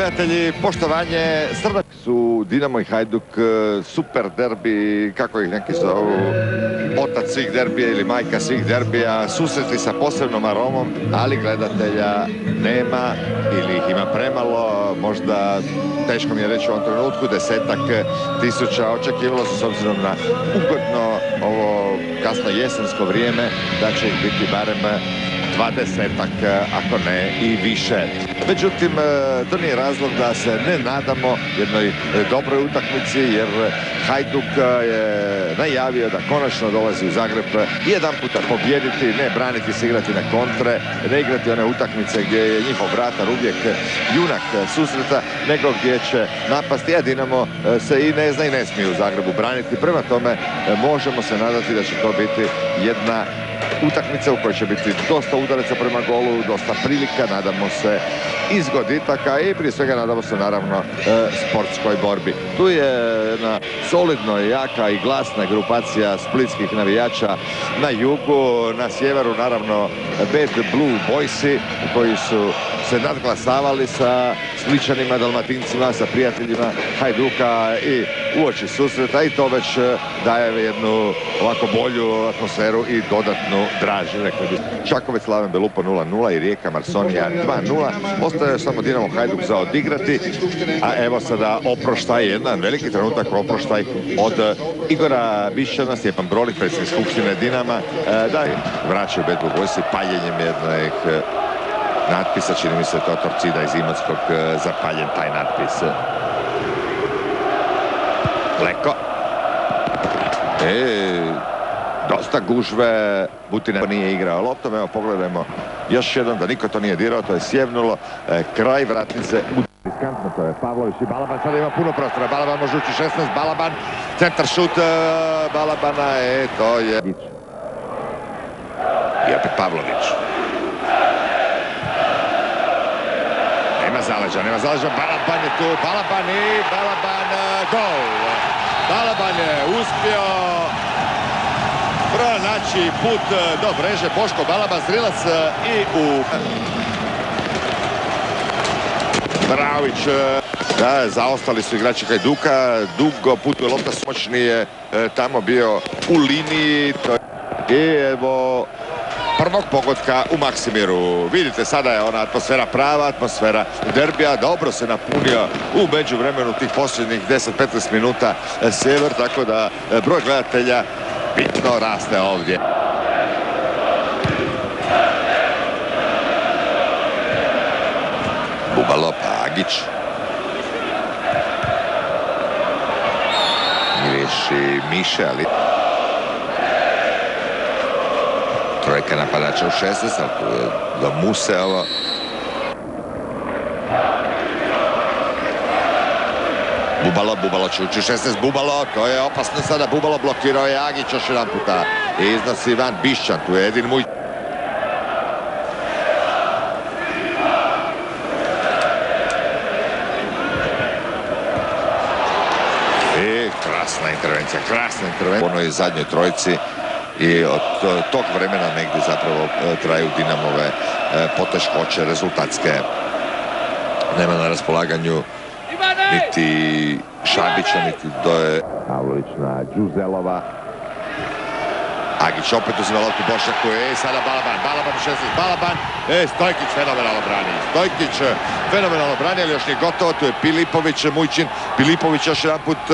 gledatelji, poštovanje, Srdak su Dinamo i Hajduk, super derbi, kako ih neki zovu, otac svih derbija ili majka svih derbija, susretli sa posebnom aromom, ali gledatelja nema ili ih ima premalo, možda teško mi je reći u ovom trenutku, 10.000 očekivalo se s obzirom na ugodno ovo kasno jesensko vrijeme da će ih biti barem 20-ak, ako ne i više. Međutim, to nije razlog da se ne nadamo jednoj dobroj utakmici, jer Hajduk je najavio da konačno dolazi u Zagreb jedan puta pobjediti, ne braniti se, igrati na kontre, ne igrati one utakmice gdje je njihov vratar uvijek junak susreta, nego gdje će napasti, a Dinamo se i ne zna i ne smije u Zagrebu braniti. Prema tome, možemo se nadati da će to biti jedna utakmica u kojoj će biti dosta udaraca prema golu, dosta prilika, nadamo se izgoditaka i prije svega nadamo se naravno sportskoj borbi. Tu je jedna solidno jaka i glasna grupacija splitskih navijača na jugu, na sjeveru naravno Bad Blue Boysi koji su se nadglasavali sa Splićanima, Dalmatincima, sa prijateljima Hajduka i uoči susreta, i to već daje jednu ovako bolju atmosferu i dodatnu draž, rekli bi. Čakovec Slaven Belupo 0-0 i Rijeka Marsonija 2-0. Ostaje samo Dinamo Hajduk za odigrati, a evo sada oproštaj, jedan veliki trenutak oproštaj od Igora Bišćana. Stjepan Brolik, predsjednik Skupštine Dinama, da vraćaju Bad Blue Boysi paljenjem jednog natpisa, čini mi se to Torcida iz Imotskog, zapaljen taj natpis. Leko. Dosta gužve, Butina nije igrao loptom, evo pogledajmo još jednom da niko to nije dirao, to je sjevnulo, kraj vratnice. Riskantno to je Pavlović i Balaban, sada ima puno prostora, Balaban može ući 16, Balaban, centar šut Balabana, to je... I opet Pavlović. Nema zaleđa, Balaban je tu, Balaban gol! Balaban je uspio pronaći put do mreže, Boško Balaban, strilac i u... Bravić, da, zaostali su igrači Hajduka, dugo putuje lopta, moćni je tamo bio u liniji. I evo prvog pogotka u Maksimiru. Vidite, sada je ona atmosfera, prava atmosfera derbija, dobro se napunio u međuvremenu tih posljednjih 10-15 minuta Sjever, tako da broj gledatelja bitno raste ovdje. Bubalo, pa Agić. Griješi Miše, ali... Trojka napadača u 16, ali tu je do Museo. Bubalo će ući 16, Bubalo, to je opasno sada, Bubalo blokirao je Agić još jedan puta i iznosi van Bišćan, tu je Edin Muj. I krasna intervencija, u onoj zadnjoj trojci. I od tog vremena negdje zapravo traju Dinamove poteškoće rezultatske. Nema na raspolaganju niti Šabića, niti doje Pavlović na Đuzelova. Agić opet uzima loptu Bošnjaku, sada Balaban u 16, Balaban, Stojkić fenomenalno brani, ali još nije gotovo, tu je Pilipović, Mujčin, Pilipović još jedan put.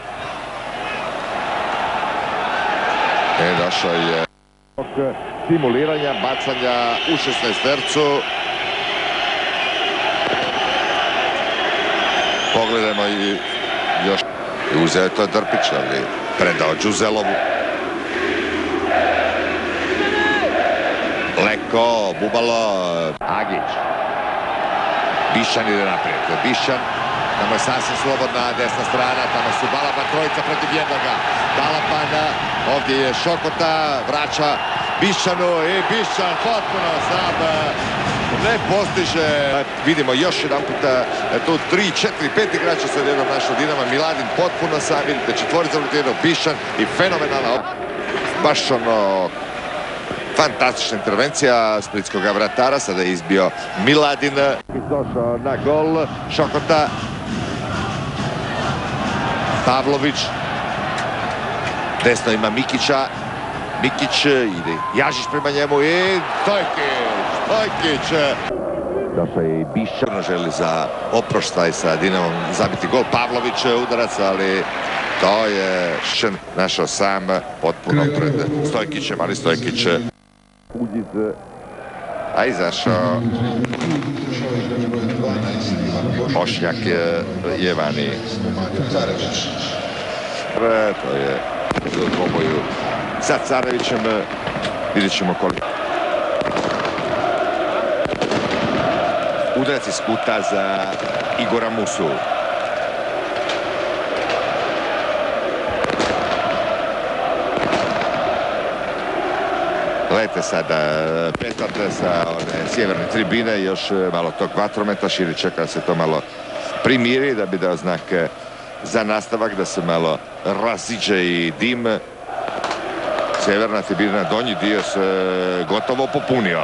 Došao je simuliranja, bacanja u 16-tercu. Pogledajmo i još. Uzeo je to Drpić, ali predao Đuzelovu. Leko, Bubalo, Agić. Bišćan ide naprijed. Bišćan, tamo je sasvim slobodna desna strana, tamo su Balaban, trojica protiv jednoga. Balaban, ovdje je Šokota, vraća Bišćanu i Bišćan potpuno sam ne postiže. Vidimo još jedan puta, tu 3, 4, 5 igrača se odjednom našao Dinama, Miladin potpuno sam, vidite, četvorica protiv jednog, Bišćan i fenomenalna, baš ono Fantastična intervencija splitskog vratara, sada je izbio Miladin. Došao na gol Šokota. Pavlović. Desno ima Mikića. Mikić ide Jažić prema njemu i Stojkić. Došao je i Biša. Želi za oproštaj sa Dinamom zabiti gol. Pavlović udarac, ali to je našao sam potpuno pred Stojkićem, ali Stojkić a izašao Bošnjak je vani. To je u dvoboju sa Carevićem. Vidjet ćemo koliko. Udarac iz kuta za Igora Musu. Lete sada petarde sa one sjeverne tribine, još malo tog vatrometa, Širi čeka da se to malo primiri, da bi dao znak za nastavak, da se malo raziđe i dim. Sjeverna tribina, donji dio se gotovo popunio.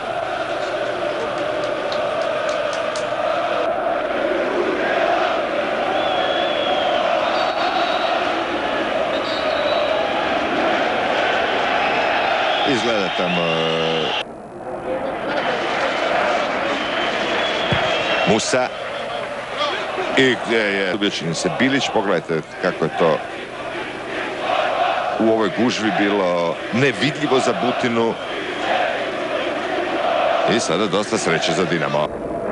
Izgleda tamo Musa i gdje je ubječen se Bilić. Pogledajte kako je to u ovoj gužvi bilo nevidljivo za Butinu i sada dosta sreće za Dinamo.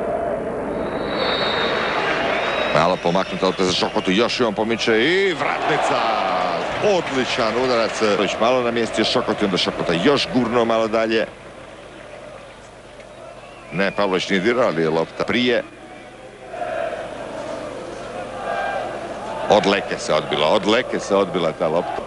Malo pomaknuta lopta za Šokotu, još i on pomiče i vratnica. Odličan udarac. Malo na mjestu je Šokot i onda Šokota još gurno malo dalje. Ne, Pavlović nije dirao, ali je lopta prije. Od leke se odbila ta lopta.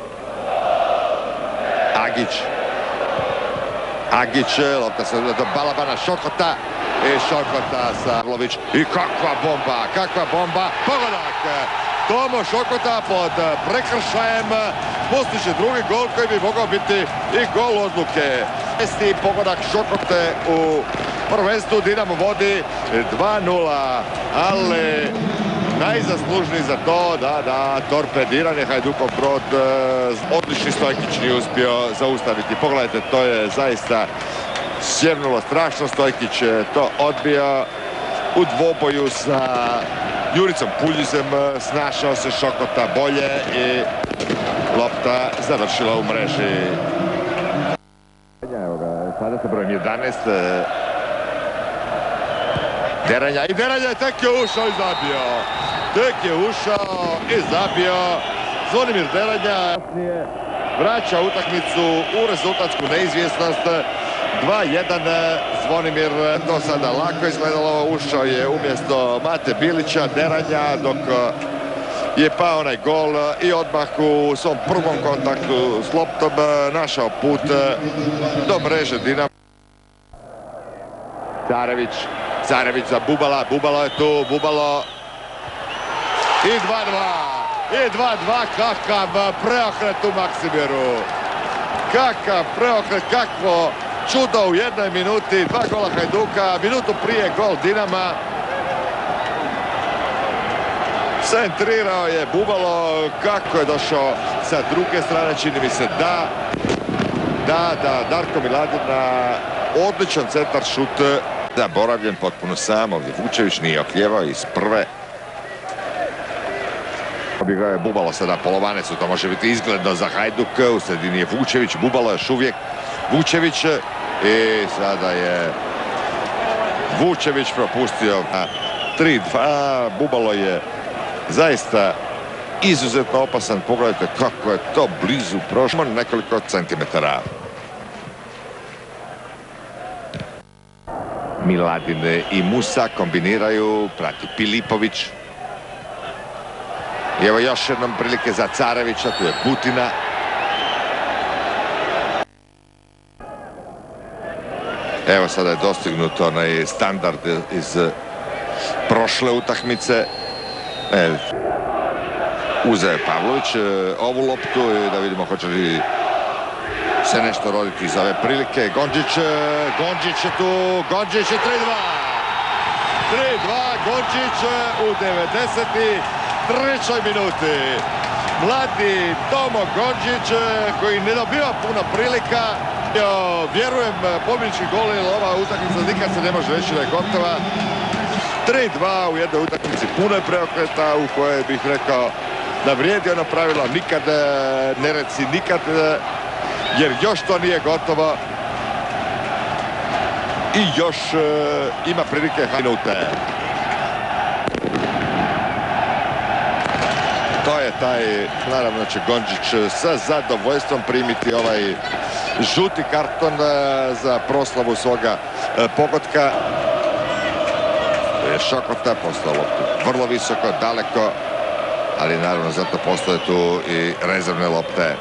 Agić, lopta se do balabana Šokota. I Šokota sa Pavlović. I kakva bomba, pogodak! Tomo Šokota pod prekršajem postiže drugi gol koji bi mogao biti i gol odluke. Šesti pogodak Šokote u prvenstvu, Dinamo vodi 2:0, ali najzaslužniji za to, da, torpediranje Hajdukov brod, odlični Stojkić nije uspio zaustaviti. Pogledajte, to je zaista sjevnulo strašno, Stojkić je to odbio u dvoboju sa Juricom Puljizem, snašao se Šokota bolje i lopta završila u mreži. Sada se brojem 11. Deranja je tek je ušao i zabio. Zvonimir Deranja vraća utakmicu u rezultatsku neizvjesnost. 2:1 Zvonimir, to sada lako izgledalo, ušao je umjesto Mate Bilića Deranja dok je pao onaj gol i odmah u svom prvom kontaktu s loptom našao put do mreže Dinamo. Carević za Bubalo je tu, Bubalo i 2:2, kakav preokret u Maksimiru, kakav preokret, kakvo čudo u jednoj minuti, 2 gola Hajduka, minutu prije gol Dinama. Centrirao je Bubalo, kako je došao sa druge strane, čini mi se da Darko Miladin na odličan centar šut. Zaboravljen potpuno sam, ovdje Vučević nije oklijevao iz prve. Obigrao je Bubalo sada polovanec, to može biti izgledno za Hajduk, u sredini je Vučević, Bubalo još uvijek Vučević i sada je Vučević propustio 3:2. Bubalo je zaista izuzetno opasan, pogledajte kako je to blizu prošlo, nekoliko centimetara. Miladin i Musa kombiniraju, prati Pilipović. I evo još jednom prilike za Carevića, tu je Butina. Evo sada je dostignut onaj standard iz prošle utakmice. Uzeo je Pavlović ovu loptu i da vidimo hoće li se nešto roditi iz ove prilike. Gondžić je tu, Gondžić je 3-2. 3-2, Gondžić u 93. minuti. Mladi Tomo Gondžić koji ne dobiva puno prilika. Vjerujem pobjednički gol, jer ova utakmica nikad se ne može reći da je gotova. 3-2 u jednoj utakmici puno je preokreta u kojoj bih rekao da vrijedi ono pravilo nikad ne reci nikad, jer još to nije gotovo i još ima prilike minute. To je taj, naravno da će Gondžić sa zadovoljstvom primiti ovaj žuti karton za proslavu svoga pogotka. To je Šokota, poslao loptu vrlo visoko, daleko, ali naravno zato postoje tu i rezervne lopte.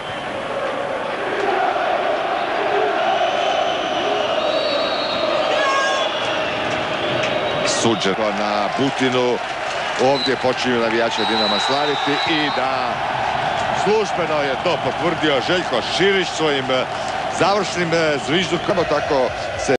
Suđeno na Butinu. Ovdje počinju navijači Dinama slaviti i da službeno je to potvrdio Željko Širić svojim završnim zviždukom. Tako se